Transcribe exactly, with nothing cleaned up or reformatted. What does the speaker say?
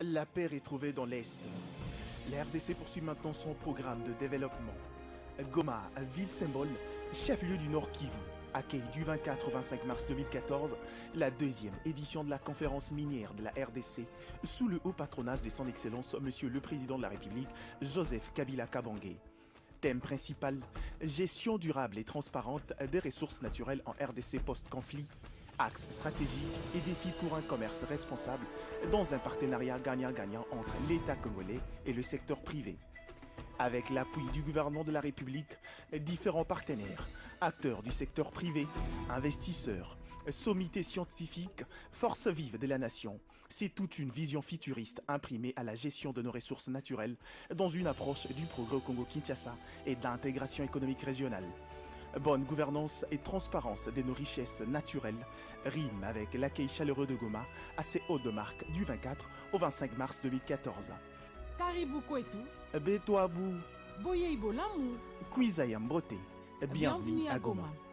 La paix est trouvée dans l'Est. La R D C poursuit maintenant son programme de développement. Goma, ville symbole, chef-lieu du Nord Kivu, accueille du vingt-quatre au vingt-cinq mars deux mille quatorze la deuxième édition de la conférence minière de la R D C sous le haut patronage de son Excellence Monsieur le Président de la République, Joseph Kabila Kabange. Thème principal, gestion durable et transparente des ressources naturelles en R D C post-conflit, axe stratégique et défis pour un commerce responsable dans un partenariat gagnant-gagnant entre l'État congolais et le secteur privé. Avec l'appui du gouvernement de la République, différents partenaires, acteurs du secteur privé, investisseurs, sommités scientifiques, forces vives de la nation, c'est toute une vision futuriste imprimée à la gestion de nos ressources naturelles dans une approche du progrès au Congo-Kinshasa et d'intégration économique régionale. Bonne gouvernance et transparence de nos richesses naturelles riment avec l'accueil chaleureux de Goma à ses hautes de marque du vingt-quatre au vingt-cinq mars deux mille quatorze. Karibu kwetu, Betoabou, Boye Ibolamu, Kwizayambote, bienvenue à Goma.